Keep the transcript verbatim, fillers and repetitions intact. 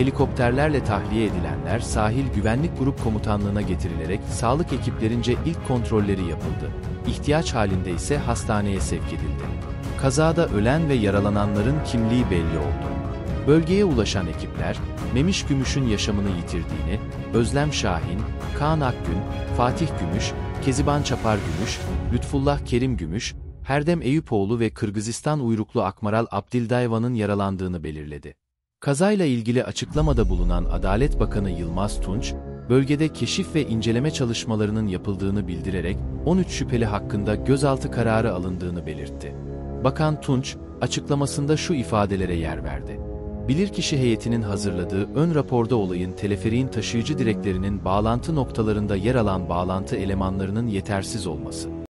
Helikopterlerle tahliye edilenler Sahil Güvenlik Grup Komutanlığı'na getirilerek sağlık ekiplerince ilk kontrolleri yapıldı. İhtiyaç halinde ise hastaneye sevk edildi. Kazada ölen ve yaralananların kimliği belli oldu. Bölgeye ulaşan ekipler, Memiş Gümüş'ün yaşamını yitirdiğini, Özlem Şahin, Kaan Akgün, Fatih Gümüş, Keziban Çapar Gümüş, Lütfullah Kerim Gümüş, Herdem Eyüpoğlu ve Kırgızistan uyruklu Akmaral Abdildayvan'ın yaralandığını belirledi. Kazayla ilgili açıklamada bulunan Adalet Bakanı Yılmaz Tunç, bölgede keşif ve inceleme çalışmalarının yapıldığını bildirerek on üç şüpheli hakkında gözaltı kararı alındığını belirtti. Bakan Tunç, açıklamasında şu ifadelere yer verdi. Bilirkişi heyetinin hazırladığı ön raporda olayın teleferiğin taşıyıcı direklerinin bağlantı noktalarında yer alan bağlantı elemanlarının yetersiz olması,